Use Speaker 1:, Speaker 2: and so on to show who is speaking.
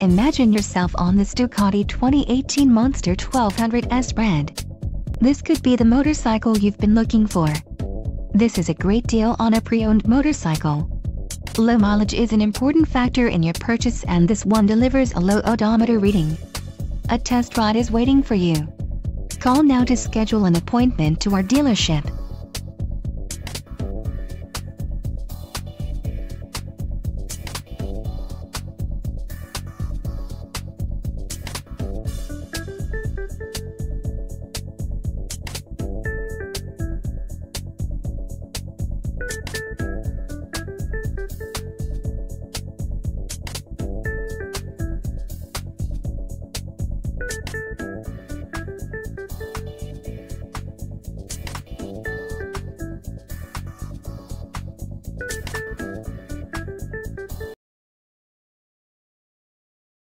Speaker 1: Imagine yourself on this Ducati 2018 Monster 1200S Red. This could be the motorcycle you've been looking for. This is a great deal on a pre-owned motorcycle. Low mileage is an important factor in your purchase, and this one delivers a low odometer reading. A test ride is waiting for you. Call now to schedule an appointment to our dealership.